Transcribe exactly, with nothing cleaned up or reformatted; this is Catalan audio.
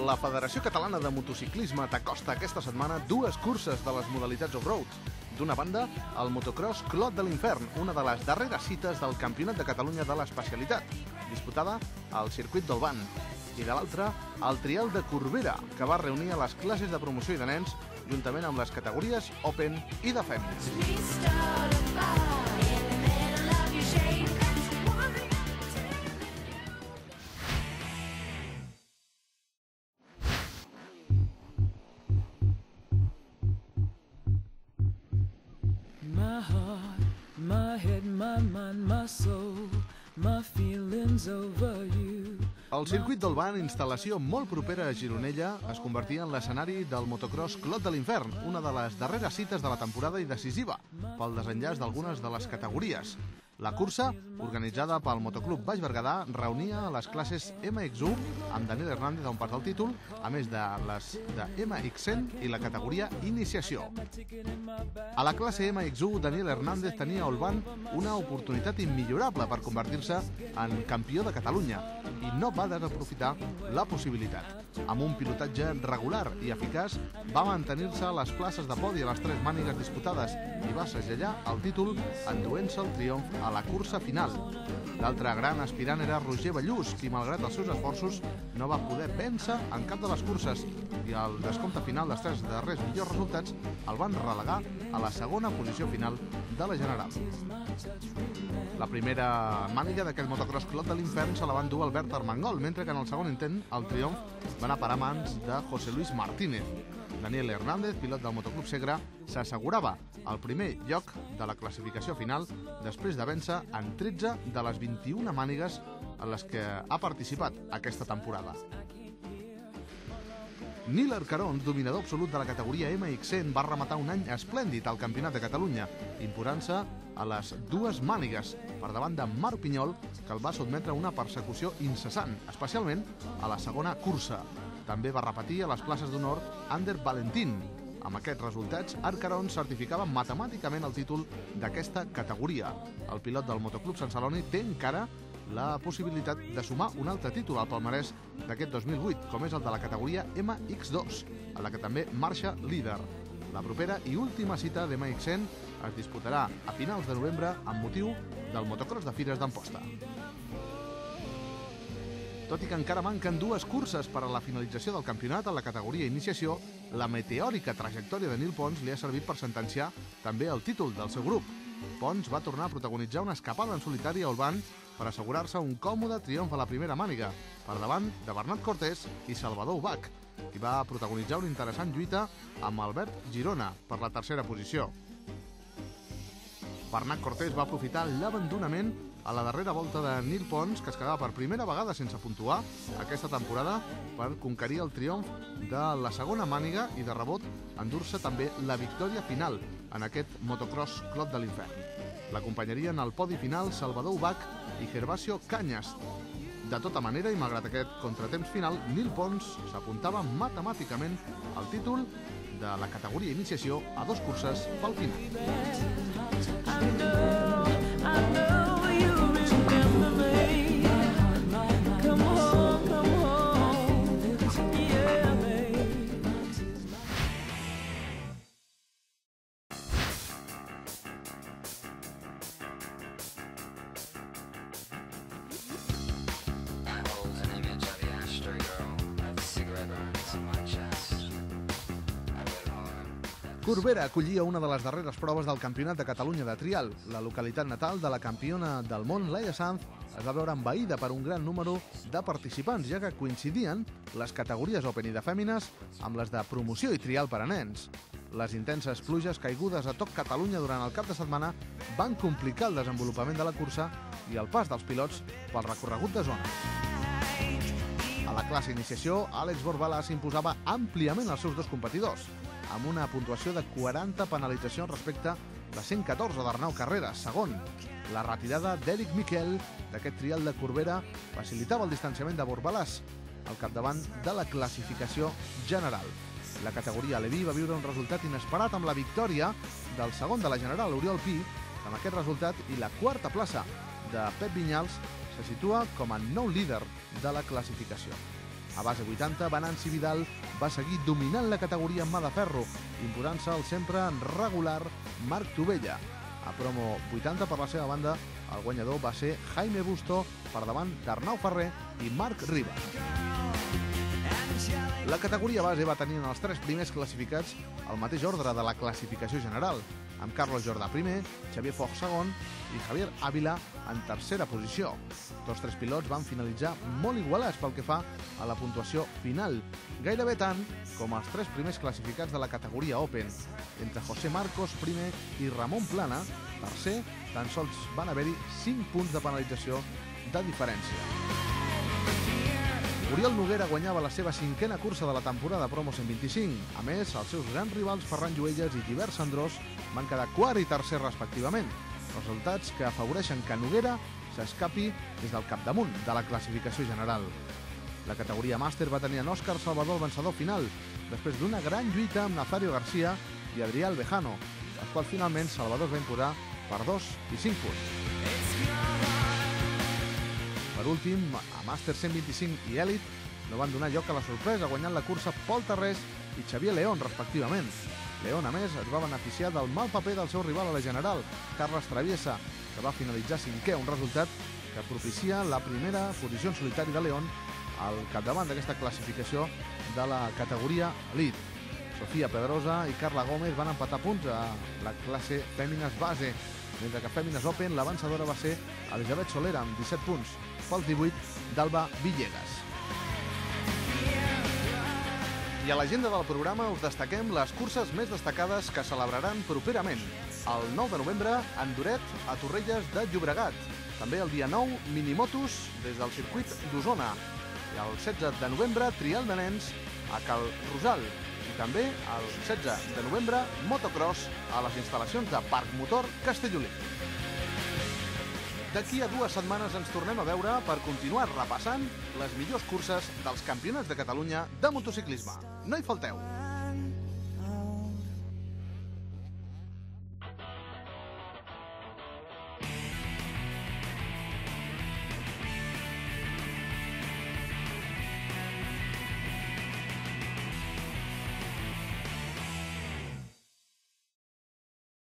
La Federació Catalana de Motociclisme t'acosta aquesta setmana dues curses de les modalitats off-road. D'una banda, el motocross Clot de l'Infern, una de les darreres cites del Campionat de Catalunya de l'especialitat, disputada al circuit d'Olvan. I de l'altra, el Trial de Corbera, que va reunir a les classes de promoció i de nens, juntament amb les categories Open i de Fèmines. My heart, my head, my mind, my soul, my feelings over you. El circuit d'Olvan, instal·lació molt propera a Gironella, es convertia en l'escenari del motocross Clot de l'Infern, una de les darreres cites de la temporada i decisiva pel desenllaç d'algunes de les categories. La cursa, organitzada pel Motoclub Baix Berguedà, reunia les classes M X u amb Daniel Hernández a un pas del títol, a més de les de M X cent i la categoria Iniciació. A la classe M X u, Daniel Hernández tenia a Olvan una oportunitat immillorable per convertir-se en campió de Catalunya i no va desaprofitar la possibilitat. Amb un pilotatge regular i eficaç, va mantenir-se a les places de podi a les tres mànigues disputades i va segellar el títol enduent-se el triomf a la cursa final. L'altre gran aspirant era Roger Ballús, qui, malgrat els seus esforços, no va poder vèncer en cap de les curses i al descompte final dels tres darrers millors resultats el van relegar a la segona posició final de la general. La primera màniga d'aquest motocross Clot de l'Infern se la van dur Albert Armengol, mentre que en el segon intent el triomf va anar a parar a mans de José Luis Martínez. Daniel Hernández, pilot del Motoclub Segre, s'assegurava el primer lloc de la classificació final després de vèncer en tretze de les vint-i-una mànigues en les que ha participat aquesta temporada. Nil Arcarón, dominador absolut de la categoria M X cent, va rematar un any esplèndid al Campionat de Catalunya, imposant-se a les dues mànigues per davant de Marc Pinyol, que el va sotmetre a una persecució incessant, especialment a la segona cursa. També va repetir a les places d'honor Ander Valentín. Amb aquests resultats, Arcarón certificava matemàticament el títol d'aquesta categoria. El pilot del Motoclub Sant Celoni té encara la possibilitat de sumar un altre títol al palmarès d'aquest dos mil vuit, com és el de la categoria M X dos, en la que també marxa líder. La propera i última cita de M X cent es disputarà a finals de novembre amb motiu del motocross de Fires d'Amposta. Tot i que encara manquen dues curses per a la finalització del campionat a la categoria Iniciació, la meteòrica trajectòria de Nil Pons li ha servit per sentenciar també el títol del seu grup. Pons va tornar a protagonitzar una escapada en solitari a Olvan per assegurar-se un còmode triomf a la primera màniga, per davant de Bernat Cortés i Salvador Ubach, i va protagonitzar una interessant lluita amb Albert Girona per la tercera posició. Bernat Cortés va aprofitar l'abandonament a la darrera volta de Nil Pons, que es quedava per primera vegada sense puntuar aquesta temporada, per conquerir el triomf de la segona màniga i de rebot endur-se també la victòria final en aquest motocross Clot de l'Infern. L'acompanyarien al podi final Salvador Ubach i Gervasio Cañas. De tota manera, i malgrat aquest contratemps final, Nil Pons s'apuntava matemàticament al títol de la categoria Iniciació a dos curses pel final. Corbera acollia una de les darreres proves del Campionat de Catalunya de trial. La localitat natal de la campiona del món, Laia Sanz, es va veure envaïda per un gran número de participants, ja que coincidien les categories Open i de Fèmines amb les de promoció i trial per a nens. Les intenses pluges caigudes a tot Catalunya durant el cap de setmana van complicar el desenvolupament de la cursa i el pas dels pilots pel recorregut de zona. A la classe Iniciació, Àlex Borbala s'imposava àmpliament als seus dos competidors, amb una puntuació de quaranta penalitzacions respecte de cent catorze d'Arnau Carreras, segon. La retirada d'Eric Miquel d'aquest trial de Corbera facilitava el distanciament de Borbalàs al capdavant de la classificació general. La categoria Aleví va viure un resultat inesperat amb la victòria del segon de la general, Oriol Pi, amb aquest resultat i la quarta plaça de Pep Vinyals se situa com a nou líder de la classificació. A base vuitanta, Venanci Vidal va seguir dominant la categoria en mà de ferro, imposant-se el sempre regular Marc Tubella. A promo vuitanta, per la seva banda, el guanyador va ser Jaime Busto per davant d'Arnau Ferrer i Marc Riba. La categoria base va tenir en els tres primers classificats el mateix ordre de la classificació general, amb Carlos Jordà primer, Xavier Foch segon i Javier Ávila en tercera posició. Tots tres pilots van finalitzar molt igualats pel que fa a la puntuació final, gairebé tant com els tres primers classificats de la categoria Open. Entre José Marcos, primer, i Ramon Plana, tercer, tan sols van haver-hi cinc punts de penalització de diferència. Oriol Noguera guanyava la seva cinquena cursa de la temporada Promo cent vint-i-cinc. A més, els seus grans rivals Ferran Lluelles i Gibert Sandrós van quedar quart i tercer respectivament. Resultats que afavoreixen que Noguera s'escapi des del capdamunt de la classificació general. La categoria màster va tenir en Òscar Salvador el vencedor final, després d'una gran lluita amb Nazario García i Adrià Albejano, els quals finalment Salvador es va imposar per dos i cinc punts. Per últim, a Màster cent vint-i-cinc i Elit no van donar lloc a la sorpresa, guanyant la cursa Pol Tarrés i Xavier León, respectivament. León, a més, es va beneficiar del mal paper del seu rival a la general, Carles Traviesa, que va finalitzar cinquè, un resultat que propicia la primera posició en solitari de León al capdavant d'aquesta classificació de la categoria Elit. Sofia Pedrosa i Carla Gómez van empatar punts a la classe Fèmines base, mentre que Fèmines Open la vencedora va ser Elisabet Solera amb disset punts, pels divuit d'Alba Villegas. I a l'agenda del programa us destaquem les curses més destacades que celebraran properament. El nou de novembre, Enduret a Torrelles de Llobregat. També el dia nou, Minimotos des del circuit d'Osona. I el setze de novembre, Trial de nens a Cal Rosal. I també el setze de novembre, Motocross a les instal·lacions de Parc Motor Castellolí. D'aquí a dues setmanes ens tornem a veure per continuar repassant les millors curses dels campionats de Catalunya de motociclisme. No hi falteu!